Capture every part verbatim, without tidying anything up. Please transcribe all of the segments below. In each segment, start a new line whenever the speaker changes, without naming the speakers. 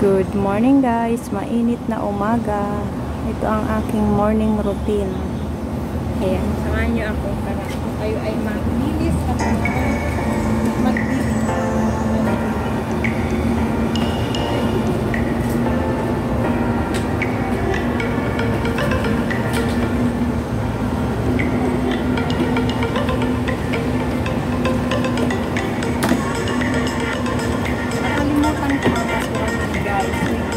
Good morning guys, mainit na umaga. Ito ang aking morning routine. Ayan, samahan nyo ako para kayo ay maglinis at maglinis. Nakalimutan ko ang basura guys.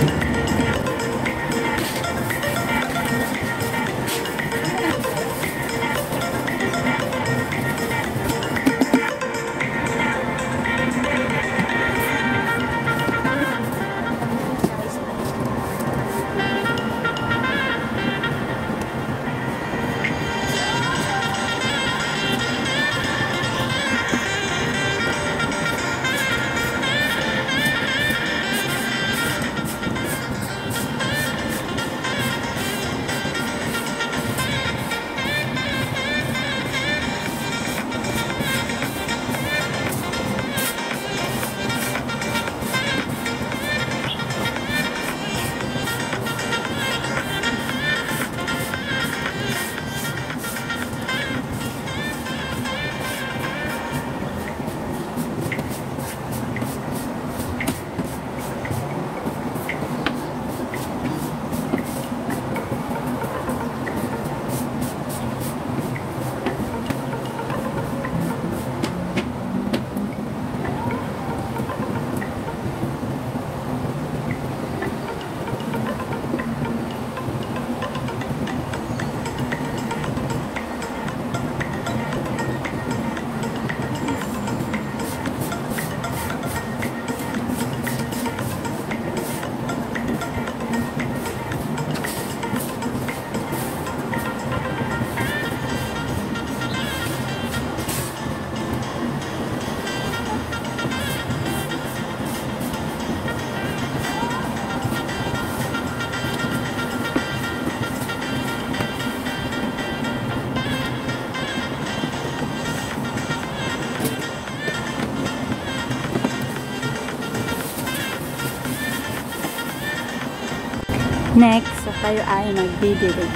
Next, so tayo ay magdidilig.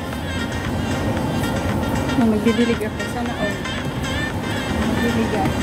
So, magdidilig ako. Sana all. Magdidilig ako.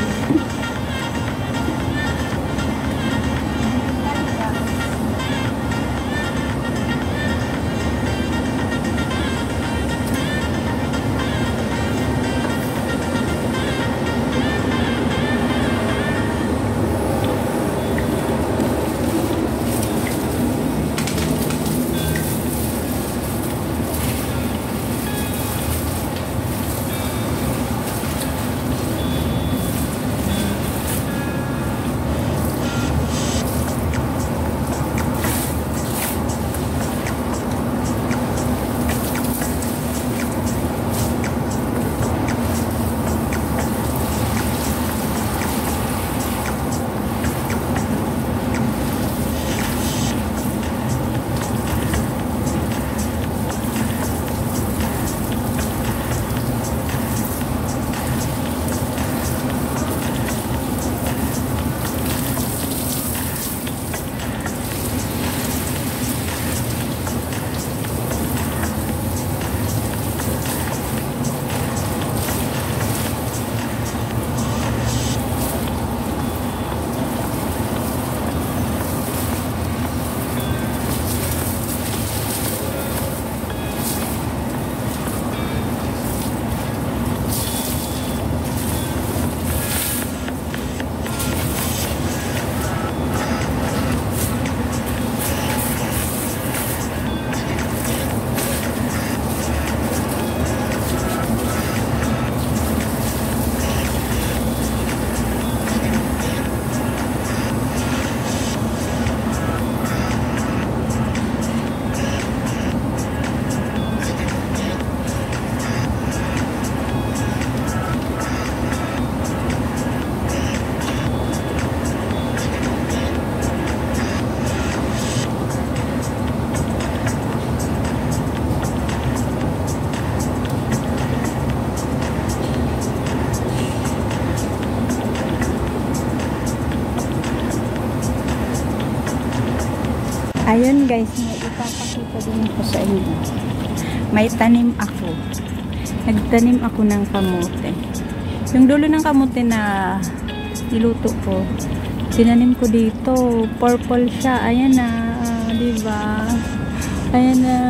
Ayun guys, may ipapakita din ako sa inyo. May tanim ako. Nagtanim ako ng kamote. Yung dulo ng kamote na niluto ko, tinanim ko dito. Purple siya. Ayan na. Diba? Ayan na.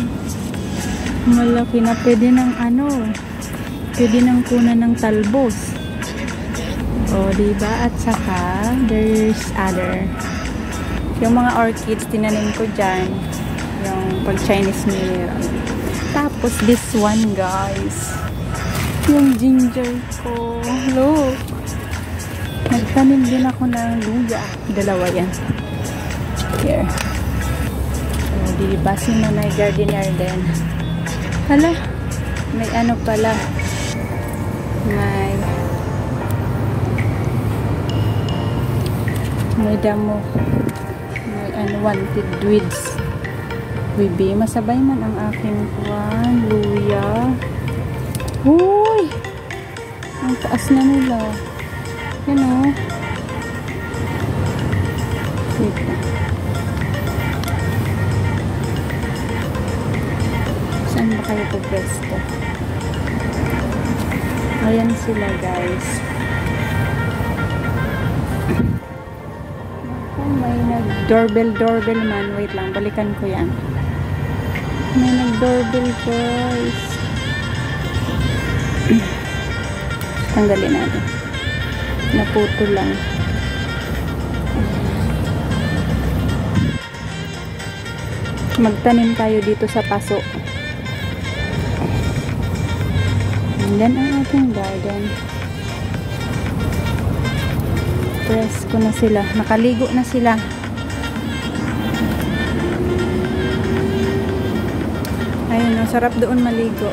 Malaki na. Pwede ng ano. Pwede ng kunan ng talbos. O, diba? At saka, there's other. Yung mga orchids, tinanim ko dyan. Yung pag Chinese New Year. Tapos, this one, guys. Yung ginger ko. Look. Nagtanim din ako ng luya. Dalawa yan. Here. So, diba? Si Nanay Gardener din. Hala. May ano pala. May may damo. May unwanted weeds. Bibi, masabay man ang aking kwan, luya. Uy! Ang taas na nila. Yan o. Wait na. Saan ba kayo pagpresto? Ayan sila, guys. May nag-doorbell, doorbell man. Wait lang, balikan ko yan. May nag-doorbell, guys. Tanggalin natin. Naputo lang. Magtanim tayo dito sa paso. And then, ang ating garden. Press ko na sila. Nakaligo na sila. Ayun, ang sarap doon maligo.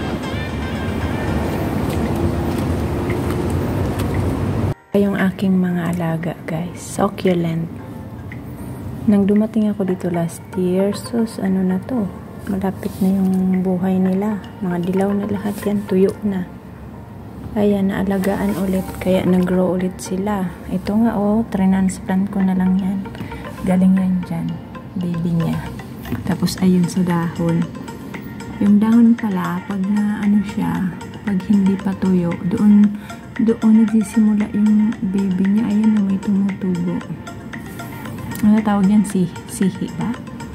Yung aking mga alaga, guys. Succulent. Nang dumating ako dito last year, so ano na to? Malapit na yung buhay nila. Mga dilaw na lahat yan. Tuyo na. Ayan, naalagaan ulit. Kaya nag-grow ulit sila. Ito nga, oh, transplant ko na lang yan. Galing yan dyan. Baby niya. Tapos, ayun sa dahon. Yung dahon pala, pag na ano siya, pag hindi pa tuyo, doon, doon nagsisimula yung baby niya. Ayan na, may tumutubo. Ano tawag yan? Si, sihi ba?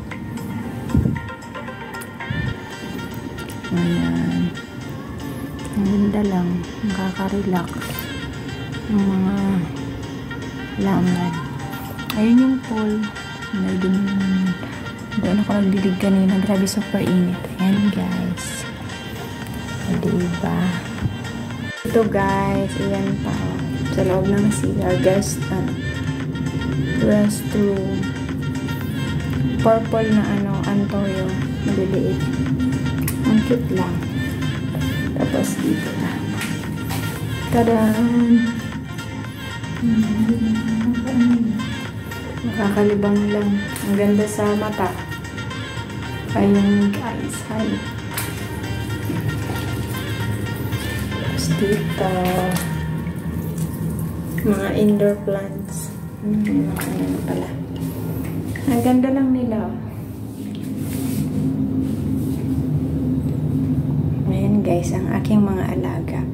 Ayan. Ang ganda lang. Nakaka-relax. Yung mga laman. Ayun yung pool. May dumi naman. Doon ako nagdilig kanina. Grabe, super init. Ayan, guys. O, diba? Ito, guys. Ayan pa. Sa loob ng C R. Guys, ano, restroom. Purple na ano, antoyo. Maliliit. Ang cute lang. Tapos dito na. Tadaan! Makakalibang lang. Ang ganda sa mata. Ayun, guys. Hi. Tapos dito. Mga indoor plants. Hmm, mga ano pala. Ang ganda lang nila. Ayan, guys, ang aking mga alaga.